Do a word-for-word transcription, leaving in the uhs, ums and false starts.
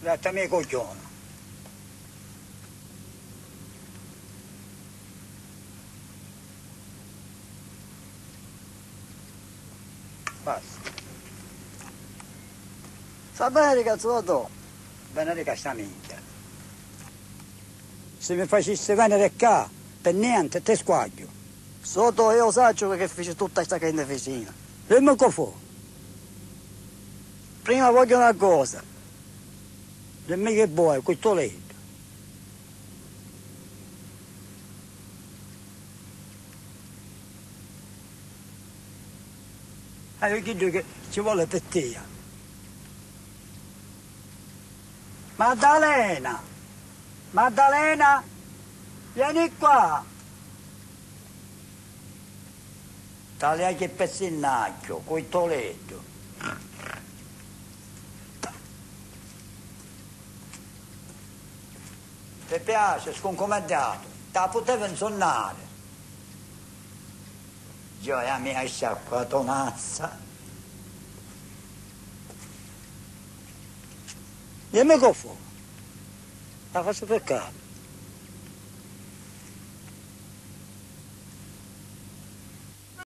Datta me coglione. Basta. Sta bene, cazzotto? Bene di castamento. Se mi facessi venire qua, per niente, te squaglio. Sotto io saggio che fece tutta questa gente vicina. E mi fu? Prima voglio una cosa. Dimmi che vuoi, questo letto. E io chiedo che ci vuole per te. Maddalena! Maddalena! Vieni qua! Taglia che pezzinacchio, questo letto. Ti piace, sconcomandato, te la potevo insonnare. Gioia mia hai sciacquato mazza. Dimmi che fu? La faccio per capo.